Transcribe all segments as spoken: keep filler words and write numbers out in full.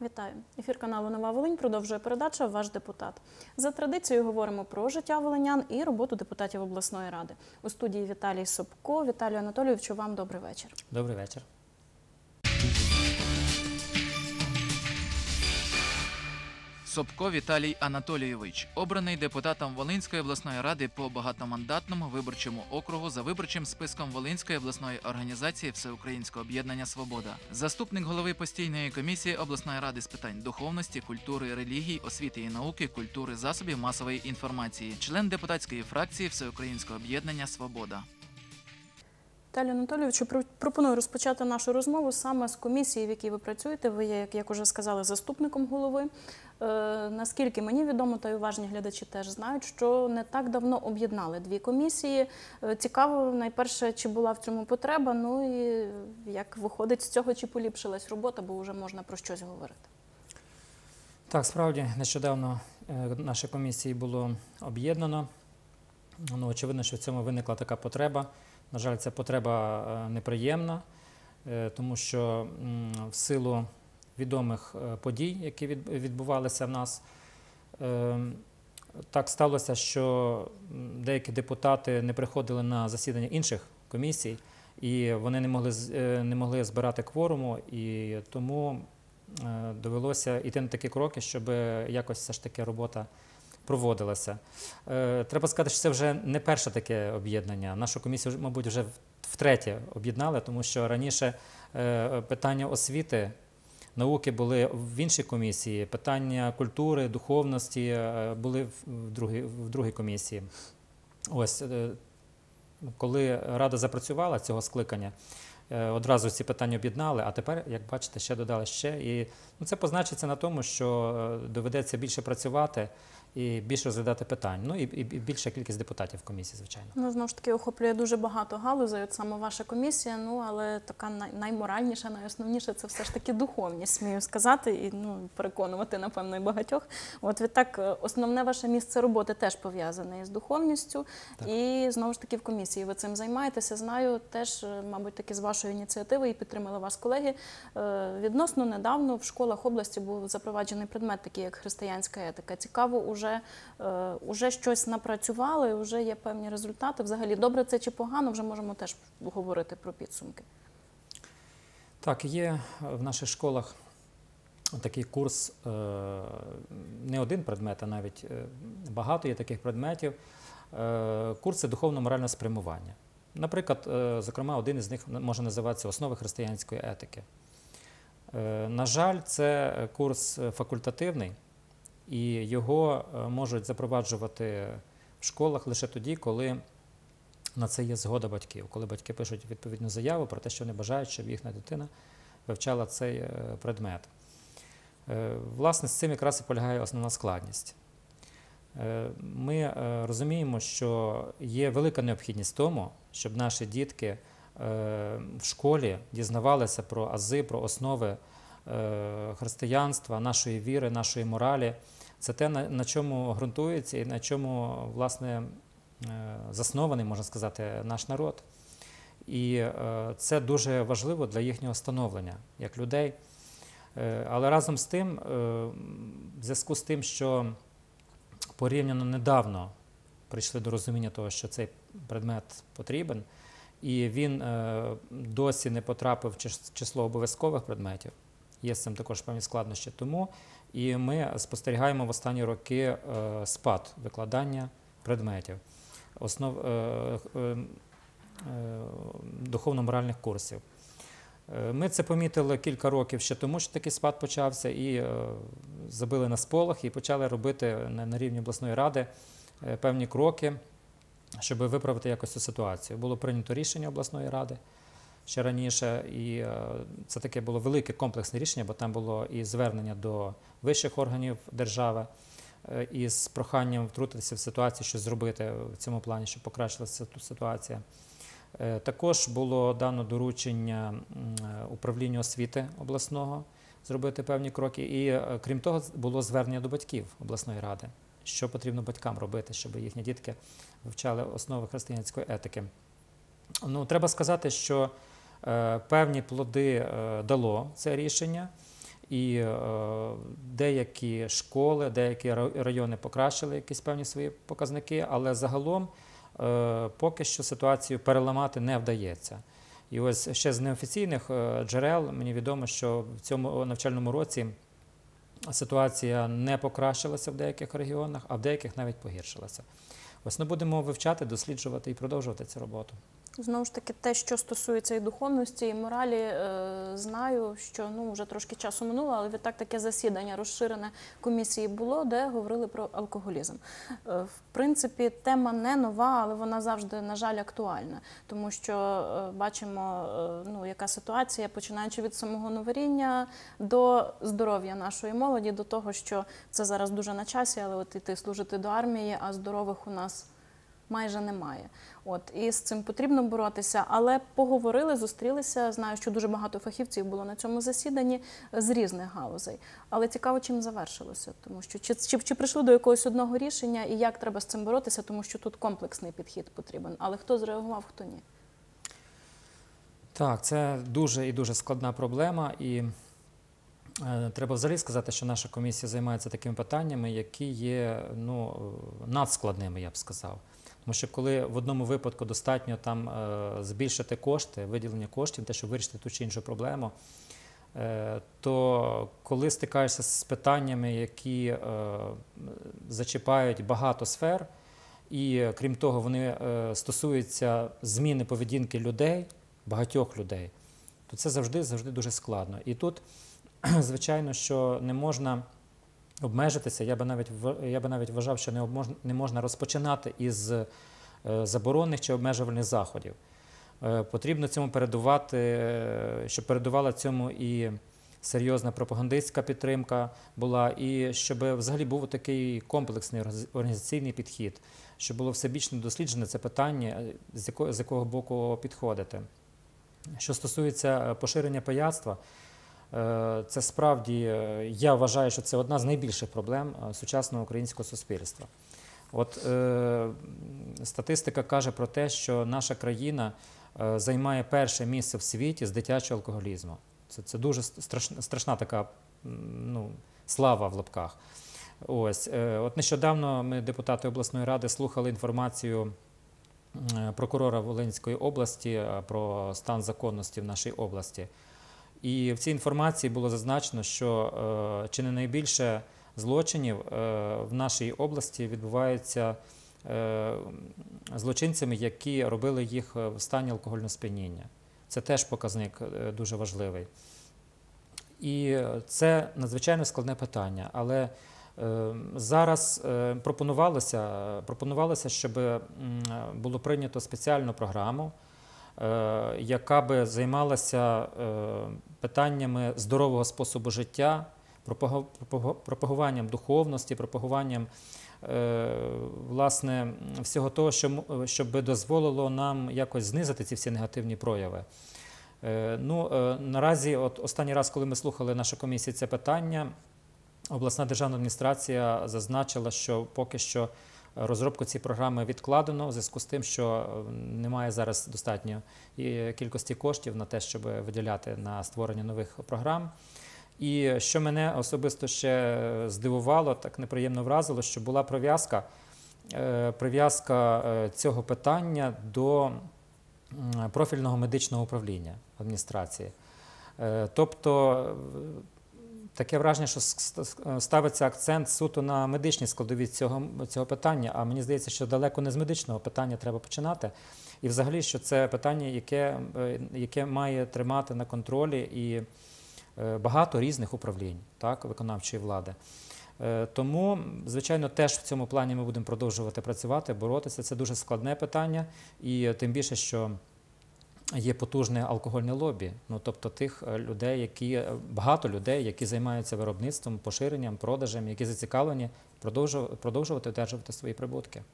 Вітаю! Ефір каналу «Нова Волинь» продовжує передача «Ваш депутат». За традицією говоримо про життя волинян і роботу депутатів обласної ради. У студії Віталій Собко. Віталію Анатолійовичу, вам добрий вечір. Добрий вечір. Собко Віталій Анатолійович, обраний депутатом Волинської обласної ради по багатомандатному виборчому округу за виборчим списком Волинської обласної організації Всеукраїнського об'єднання «Свобода». Заступник голови постійної комісії обласної ради з питань духовності, культури, релігії, освіти і науки, культури, засобів масової інформації, член депутатської фракції Всеукраїнського об'єднання «Свобода». Віталію Анатолійовичу, пропоную розпочати нашу розмову саме з комісії, в якій ви працюєте. Ви є, як вже сказали, заступником голови. Е, наскільки мені відомо, та й уважні глядачі теж знають, що не так давно об'єднали дві комісії. Е, цікаво, найперше, чи була в цьому потреба, ну і як виходить з цього, чи поліпшилась робота, бо вже можна про щось говорити. Так, справді, нещодавно е, наші комісії було об'єднано. Ну, очевидно, що в цьому виникла така потреба. На жаль, ця потреба неприємна, тому що в силу відомих подій, які відбувалися в нас, так сталося, що деякі депутати не приходили на засідання інших комісій, і вони не могли, не могли збирати кворуму, і тому довелося йти на такі кроки, щоб якось все ж таки робота проводилася. Треба сказати, що це вже не перше таке об'єднання. Нашу комісію, мабуть, вже втретє об'єднали, тому що раніше питання освіти, науки були в іншій комісії, питання культури, духовності були в другій, в другій комісії. Ось, коли Рада запрацювала цього скликання, одразу ці питання об'єднали, а тепер, як бачите, ще додали ще. І ну, це позначиться на тому, що доведеться більше працювати і більше розглядати питань. Ну і, і більша кількість депутатів в комісії, звичайно. Ну, знову ж таки, охоплює дуже багато галузей, от саме ваша комісія, ну, але така найморальніша, найосновніша – це все ж таки духовність, смію сказати, і ну, переконувати, напевно, і багатьох. От відтак, основне ваше місце роботи теж пов'язане із духовністю, так. І знову ж таки в комісії ви цим займаєтеся. Знаю, теж, мабуть, таки з вашої ініціативи і підтримали вас колеги. Відносно недавно в школах області був запроваджений предмет, такий як християнська етика. Цікаво, уже Вже, вже щось напрацювали, вже є певні результати. Взагалі, добре це чи погано, вже можемо теж говорити про підсумки. Так, є в наших школах такий курс, не один предмет, а навіть багато є таких предметів, курси духовно-морального спрямування. Наприклад, зокрема, один із них може називатися «Основи християнської етики». На жаль, це курс факультативний, і його можуть запроваджувати в школах лише тоді, коли на це є згода батьків. Коли батьки пишуть відповідну заяву про те, що вони бажають, щоб їхня дитина вивчала цей предмет. Власне, з цим якраз і полягає основна складність. Ми розуміємо, що є велика необхідність в тому, щоб наші дітки в школі дізнавалися про ази, про основи християнства, нашої віри, нашої моралі. Це те, на чому ґрунтується і на чому, власне, заснований, можна сказати, наш народ. І це дуже важливо для їхнього становлення, як людей. Але разом з тим, в зв'язку з тим, що порівняно недавно прийшли до розуміння того, що цей предмет потрібен, і він досі не потрапив в число обов'язкових предметів, є з цим також певні складнощі. Тому і ми спостерігаємо в останні роки спад викладання предметів, основ духовно-моральних курсів. Ми це помітили кілька років ще тому, що такий спад почався, і забили на сполох і почали робити на рівні обласної ради певні кроки, щоб виправити якось цю ситуацію. Було прийнято рішення обласної ради ще раніше, і це таке було велике комплексне рішення, бо там було і звернення до вищих органів держави із проханням втрутитися в ситуацію, щось зробити в цьому плані, щоб покращилася ситуація. Також було дано доручення управлінню освіти обласного зробити певні кроки, і крім того було звернення до батьків обласної ради, що потрібно батькам робити, щоб їхні дітки вивчали основи християнської етики. Ну, треба сказати, що е, певні плоди е, дало це рішення, і е, деякі школи, деякі райони покращили якісь певні свої показники, але загалом е, поки що ситуацію переламати не вдається. І ось ще з неофіційних е, джерел мені відомо, що в цьому навчальному році ситуація не покращилася в деяких регіонах, а в деяких навіть погіршилася. Ось ми будемо вивчати, досліджувати і продовжувати цю роботу. Знову ж таки, те, що стосується і духовності, і моралі, е, знаю, що ну, вже трошки часу минуло, але відтак таке засідання розширене комісії було, де говорили про алкоголізм. Е, в принципі, тема не нова, але вона завжди, на жаль, актуальна, тому що е, бачимо, е, ну, яка ситуація, починаючи від самого новоріння до здоров'я нашої молоді, до того, що це зараз дуже на часі, але от іти служити до армії, а здорових у нас майже немає. От, і з цим потрібно боротися, але поговорили, зустрілися. Знаю, що дуже багато фахівців було на цьому засіданні з різних галузей. Але цікаво, чим завершилося. Тому що чи, чи, чи прийшли до якогось одного рішення і як треба з цим боротися, тому що тут комплексний підхід потрібен. Але хто зреагував, хто ні. Так, це дуже і дуже складна проблема. І е, треба взагалі сказати, що наша комісія займається такими питаннями, які є ну, надскладними, я б сказав. Тому що коли в одному випадку достатньо там е, збільшити кошти, виділення коштів, те, щоб вирішити ту чи іншу проблему, е, то коли стикаєшся з питаннями, які е, зачіпають багато сфер, і крім того, вони е, стосуються зміни поведінки людей, багатьох людей, то це завжди, завжди дуже складно. І тут, звичайно, що не можна обмежитися, я би навіть, я би навіть вважав, що не, обмож, не можна розпочинати із е, заборонних чи обмежувальних заходів. Е, потрібно цьому передувати, е, щоб передувала цьому і серйозна пропагандистська підтримка була, і щоб взагалі був такий комплексний організаційний підхід, щоб було всебічно досліджене це питання, з якого, з якого боку підходити. Що стосується поширення пияцтва, це справді, я вважаю, що це одна з найбільших проблем сучасного українського суспільства. От е, статистика каже про те, що наша країна е, займає перше місце в світі з дитячого алкоголізму. Це, це дуже страшна, страшна така ну, слава в лапках. Ось, е, от нещодавно ми, депутати обласної ради, слухали інформацію прокурора Волинської області про стан законності в нашій області. І в цій інформації було зазначено, що е, чи не найбільше злочинів е, в нашій області відбуваються е, злочинцями, які робили їх в стані алкогольного сп'яніння. Це теж показник е, дуже важливий. І це надзвичайно складне питання, але е, зараз е, пропонувалося, пропонувалося, щоб м, було прийнято спеціальну програму, яка би займалася питаннями здорового способу життя, пропагуванням духовності, пропагуванням власне, всього того, що би дозволило нам якось знизити ці всі негативні прояви. Ну, наразі, от останній раз, коли ми слухали нашу комісію це питання, обласна державна адміністрація зазначила, що поки що розробку цієї програми відкладено в зв'язку з тим, що немає зараз достатньо кількості коштів на те, щоб виділяти на створення нових програм. І що мене особисто ще здивувало, так неприємно вразило, що була прив'язка, прив'язка цього питання до профільного медичного управління адміністрації. Тобто таке враження, що ставиться акцент суто на медичній складові цього, цього питання, а мені здається, що далеко не з медичного питання треба починати. І взагалі, що це питання, яке, яке має тримати на контролі і багато різних управлінь, так, виконавчої влади. Тому, звичайно, теж в цьому плані ми будемо продовжувати працювати, боротися. Це дуже складне питання, і тим більше, що є потужне алкогольне лобі, ну, тобто тих людей, які, багато людей, які займаються виробництвом, поширенням, продажем, які зацікавлені продовжувати одержувати свої прибутки.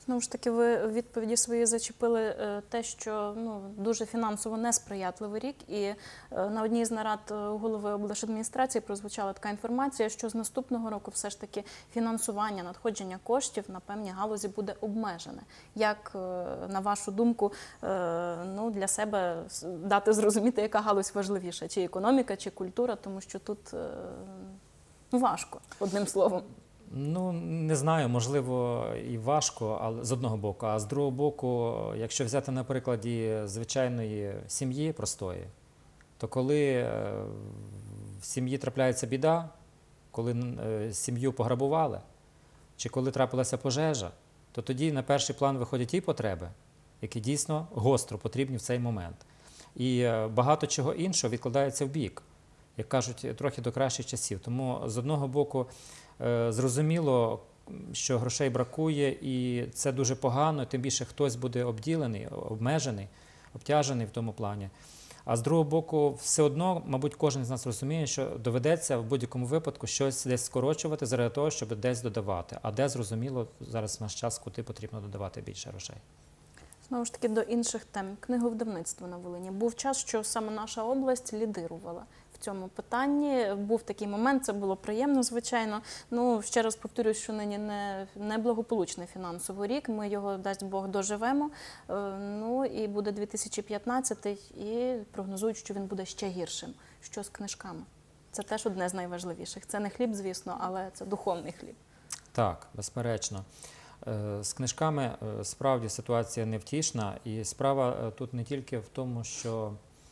Знову ж таки, ви в відповіді свої зачепили е, те, що ну, дуже фінансово несприятливий рік, і е, на одній з нарад е, голови облдержадміністрації прозвучала така інформація, що з наступного року все ж таки фінансування, надходження коштів на певні галузі буде обмежене. Як, е, на вашу думку, е, ну, для себе с- дати зрозуміти, яка галузь важливіша, чи економіка, чи культура, тому що тут е, ну, важко, одним словом. Ну, не знаю, можливо, і важко, але з одного боку. А з другого боку, якщо взяти на прикладі звичайної сім'ї простої, то коли е, в сім'ї трапляється біда, коли е, сім'ю пограбували, чи коли трапилася пожежа, то тоді на перший план виходять ті потреби, які дійсно гостро потрібні в цей момент. І е, багато чого іншого відкладається в бік, як кажуть, трохи до кращих часів. Тому з одного боку, Е, зрозуміло, що грошей бракує, і це дуже погано, тим більше хтось буде обділений, обмежений, обтяжений в тому плані. А з другого боку, все одно, мабуть, кожен з нас розуміє, що доведеться в будь-якому випадку щось десь скорочувати заради того, щоб десь додавати. А де, зрозуміло, зараз в наш час, куди потрібно додавати більше грошей. Знову ж таки, до інших тем. Книговидавництво на Волині. Був час, що саме наша область лідирувала в цьому питанні. Був такий момент, це було приємно, звичайно. Ну, ще раз повторюю, що нині не, не благополучний фінансовий рік. Ми його, дасть Бог, доживемо. Е, Ну, і буде дві тисячі п'ятнадцятий, і прогнозують, що він буде ще гіршим. Що з книжками? Це теж одне з найважливіших. Це не хліб, звісно, але це духовний хліб. Так, безперечно. Е, З книжками е, справді ситуація невтішна, і справа е, тут не тільки в тому, що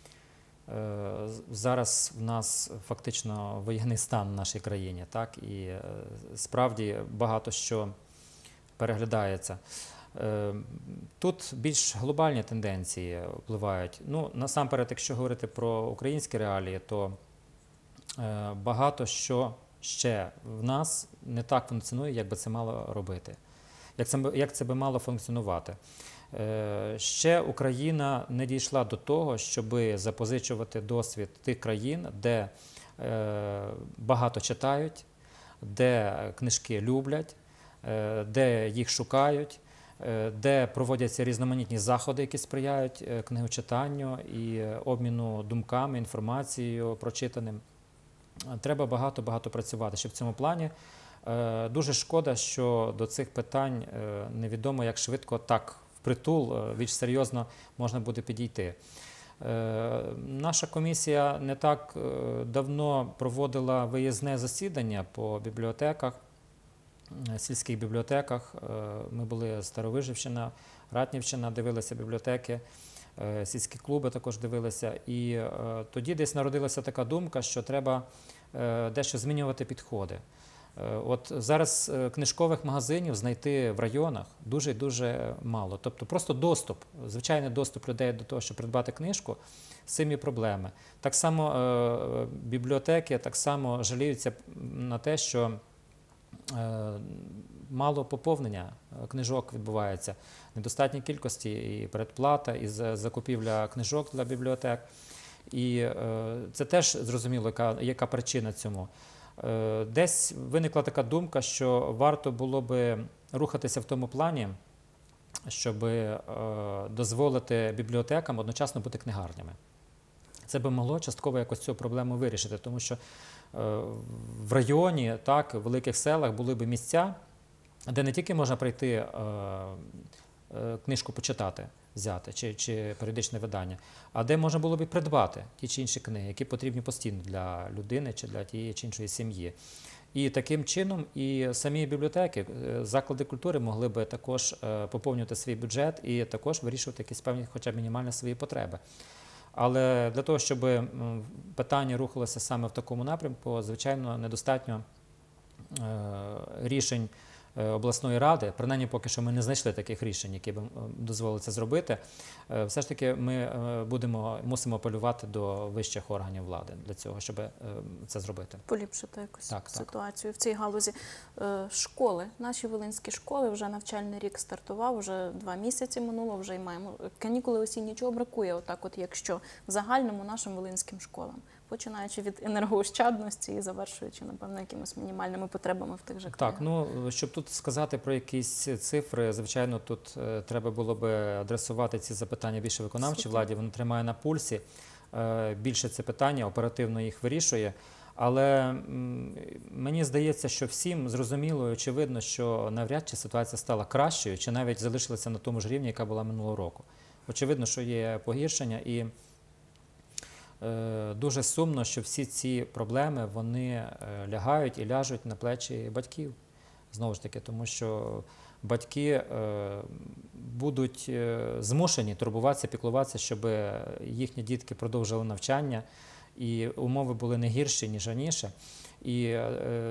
е, з- зараз в нас фактично воєнний стан в нашій країні, так, і е, справді багато що переглядається. Е, Тут більш глобальні тенденції впливають. Ну, насамперед, якщо говорити про українські реалії, то е, багато що ще в нас не так функціонує, як би це мало робити. Як це, би- як це би мало функціонувати? Е, Ще Україна не дійшла до того, щоб запозичувати досвід тих країн, де е, багато читають, де книжки люблять, е, де їх шукають, е, де проводяться різноманітні заходи, які сприяють е, книгочитанню і е, обміну думками, інформацією прочитаним. Треба багато-багато працювати ще в цьому плані. Е, Дуже шкода, що до цих питань е, невідомо, як швидко так впритул, е, більш серйозно можна буде підійти. Е, Наша комісія не так е, давно проводила виїзне засідання по бібліотеках, е, сільських бібліотеках. Е, Ми були Старовижівщина, Ратнівщина, дивилися бібліотеки. Е, Сільські клуби також дивилися. І е, тоді десь народилася така думка, що треба е, дещо змінювати підходи. Е, От зараз е, книжкових магазинів знайти в районах дуже і дуже мало. Тобто просто доступ, звичайний доступ людей до того, щоб придбати книжку, з цим є проблеми. Так само е, бібліотеки так само жаліються на те, що е, мало поповнення е, книжок відбувається, недостатній кількості і передплата, і за- закупівля книжок для бібліотек. І е, це теж зрозуміло, яка, яка причина цьому. Е, Десь виникла така думка, що варто було би рухатися в тому плані, щоб е, дозволити бібліотекам одночасно бути книгарнями. Це би могло частково якось цю проблему вирішити, тому що е, в районі, так, в великих селах були б місця, де не тільки можна прийти е, е, книжку почитати, взяти, чи, чи періодичне видання, а де можна було б і придбати ті чи інші книги, які потрібні постійно для людини чи для тієї чи іншої сім'ї. І таким чином і самі бібліотеки, е, заклади культури могли би також е, поповнювати свій бюджет і також вирішувати якісь певні, хоча б мінімальні свої потреби. Але для того, щоб м, питання рухалося саме в такому напрямку, звичайно, недостатньо е, рішень е, обласної ради. Принаймні, поки що ми не знайшли таких рішень, які б м, дозволили це зробити. Е, Все ж таки ми е, будемо, мусимо апелювати до вищих органів влади для цього, щоб е, це зробити. Поліпшити якось Так, так. ситуацію в цій галузі. Е, Школи, наші волинські школи, вже навчальний рік стартував, вже два місяці минуло, вже й маємо канікули осінні. Чого бракує, отак от, якщо в загальному нашим волинським школам? починаючи від енергоощадності і завершуючи, напевно, якимись мінімальними потребами в тих же Так, краях. ну, щоб тут сказати про якісь цифри, звичайно, тут е, треба було би адресувати ці запитання більше виконавчій Суттєво. владі, вона тримає на пульсі, е, більше це питання, оперативно їх вирішує. Але м, мені здається, що всім зрозуміло і очевидно, що навряд чи ситуація стала кращою, чи навіть залишилася на тому ж рівні, яка була минулого року. Очевидно, що є погіршення, і е, дуже сумно, що всі ці проблеми, вони е, лягають і ляжуть на плечі батьків. Знову ж таки, тому що батьки е, будуть е, змушені турбуватися, піклуватися, щоб їхні дітки продовжили навчання, і умови були не гірші, ніж раніше. І е,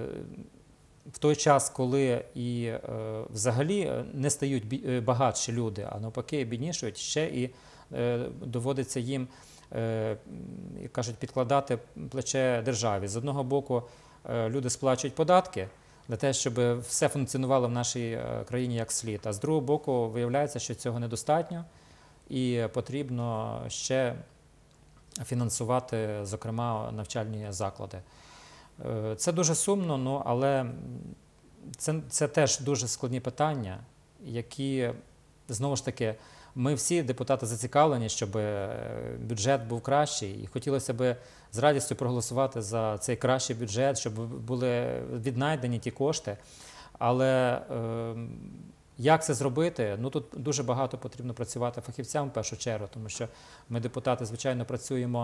в той час, коли і е, взагалі не стають бі- е, багатші люди, а навпаки біднішують, ще і е, доводиться їм, е, як кажуть, підкладати плече державі. З одного боку, е, люди сплачують податки для того, щоб все функціонувало в нашій е, країні як слід, а з другого боку, виявляється, що цього недостатньо і потрібно ще фінансувати, зокрема, навчальні заклади. Е, Це дуже сумно, ну, але це, це теж дуже складні питання, які, знову ж таки, ми всі, депутати, зацікавлені, щоб бюджет був кращий, і хотілося б з радістю проголосувати за цей кращий бюджет, щоб були віднайдені ті кошти. Але е, як це зробити? Ну, тут дуже багато потрібно працювати фахівцям в першу чергу, тому що ми, депутати, звичайно, працюємо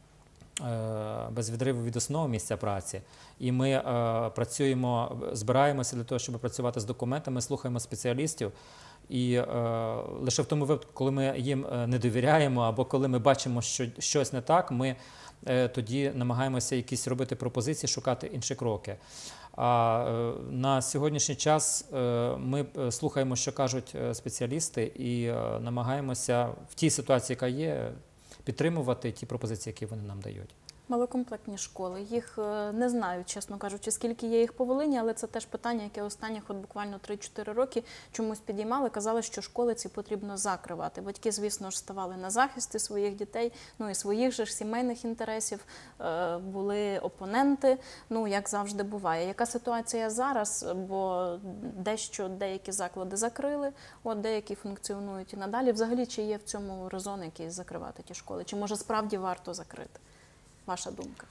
е, без відриву від основного місця праці. І ми е, працюємо, збираємося для того, щоб працювати з документами, слухаємо спеціалістів. І е, лише в тому випадку, коли ми їм не довіряємо, або коли ми бачимо, що щось не так, ми е, тоді намагаємося якісь робити пропозиції, шукати інші кроки. А е, на сьогоднішній час е, ми слухаємо, що кажуть спеціалісти, і е, намагаємося в тій ситуації, яка є, підтримувати ті пропозиції, які вони нам дають. Малокомплектні школи. Їх е, не знаю, чесно кажучи, скільки є їх по Волині, але це теж питання, яке останніх от буквально три-чотири роки чомусь підіймали. Казали, що школи ці потрібно закривати. Батьки, звісно ж, ставали на захисти своїх дітей, ну і своїх же ж сімейних інтересів. Е, були опоненти, ну, як завжди буває. Яка ситуація зараз? Бо дещо деякі заклади закрили, от деякі функціонують і надалі. Взагалі, чи є в цьому резон якийсь закривати ті школи? Чи, може, справді варто закрити? Ваша думка?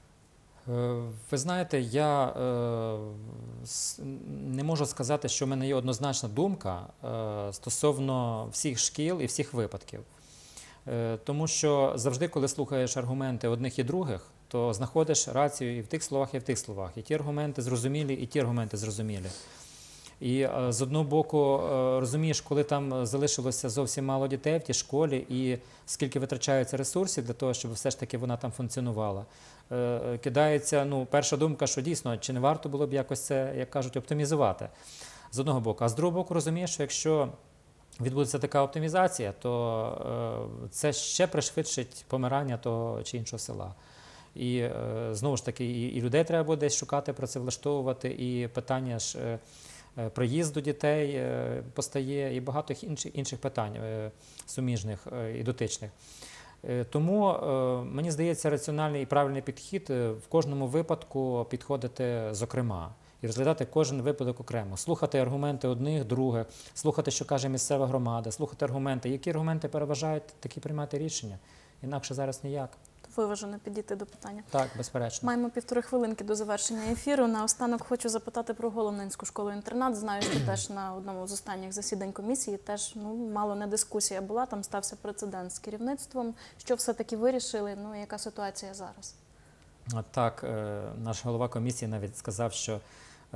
Е, Ви знаєте, я е, с- не можу сказати, що в мене є однозначна думка е, стосовно всіх шкіл і всіх випадків. Е, Тому що завжди, коли слухаєш аргументи одних і других, то знаходиш рацію і в тих словах, і в тих словах. І ті аргументи зрозумілі, і ті аргументи зрозумілі. І е, з одного боку, е, розумієш, коли там залишилося зовсім мало дітей в тій школі, і скільки витрачаються ресурсів для того, щоб все ж таки вона там функціонувала, е, кидається, ну, перша думка, що дійсно, чи не варто було б якось це, як кажуть, оптимізувати, з одного боку. А з другого боку, розумієш, що якщо відбудеться така оптимізація, то е, це ще пришвидшить помирання того чи іншого села. І е, знову ж таки, і, і людей треба буде десь шукати, працевлаштовувати, і питання ж е, е, проїзду дітей е, постає, і багато інших, інших питань е, суміжних е, і дотичних. Е, Тому, е, мені здається, раціональний і правильний підхід е, в кожному випадку підходити зокрема і розглядати кожен випадок окремо, слухати аргументи одних, других, слухати, що каже місцева громада, слухати аргументи. Які аргументи переважають, такі приймати рішення. Інакше зараз ніяк. Виважено підійти до питання. Так, безперечно. Маємо півтори хвилинки до завершення ефіру. Наостанок хочу запитати про Головненську школу-інтернат. Знаю, що теж на одному з останніх засідань комісії теж, ну, мало не дискусія була, там стався прецедент з керівництвом. Що все-таки вирішили, ну, і яка ситуація зараз? А Так, е, наш голова комісії навіть сказав, що е,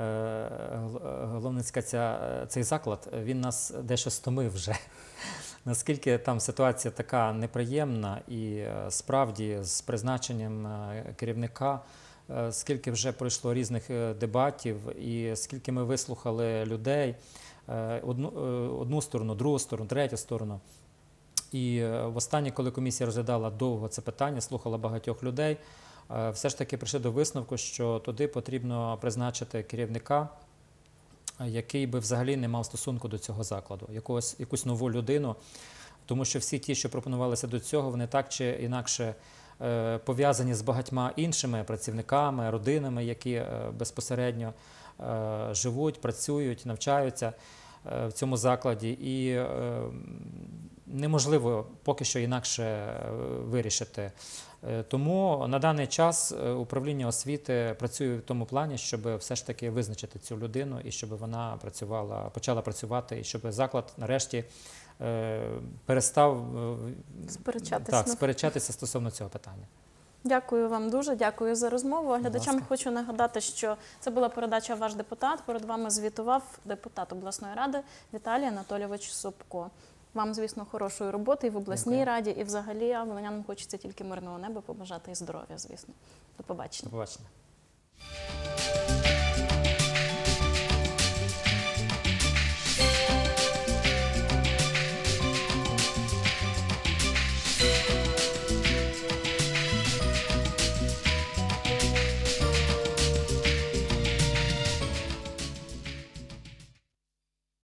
Гол- Головненська ця, цей заклад, він нас дещо стомив вже. Наскільки там ситуація така неприємна і е, справді з призначенням е, керівника, е, скільки вже пройшло різних е, дебатів і скільки ми вислухали людей, е, одну, е, одну сторону, другу сторону, третю сторону. І е, востаннє, коли комісія розглядала довго це питання, слухала багатьох людей, е, все ж таки прийшли до висновку, що туди потрібно призначити керівника, який би взагалі не мав стосунку до цього закладу, якогось, якусь нову людину, тому що всі ті, що пропонувалися до цього, вони так чи інакше е, пов'язані з багатьма іншими працівниками, родинами, які е, безпосередньо е, живуть, працюють, навчаються е, в цьому закладі. І е, неможливо поки що інакше е, вирішити. Е, Тому на даний час е, управління освіти працює в тому плані, щоб все ж таки визначити цю людину і щоб вона працювала, почала працювати, і щоб заклад нарешті е, перестав е, Сперечатись, так, ну. сперечатися стосовно цього питання. Дякую вам дуже, дякую за розмову. Глядачам ласка. хочу нагадати, що це була передача «Ваш депутат». Перед вами звітував депутат обласної ради Віталій Анатолійович Собко. Вам, звісно, хорошої роботи і в обласній Дякую. раді, і взагалі, а волинянам хочеться тільки мирного неба побажати і здоров'я, звісно. До побачення. До побачення.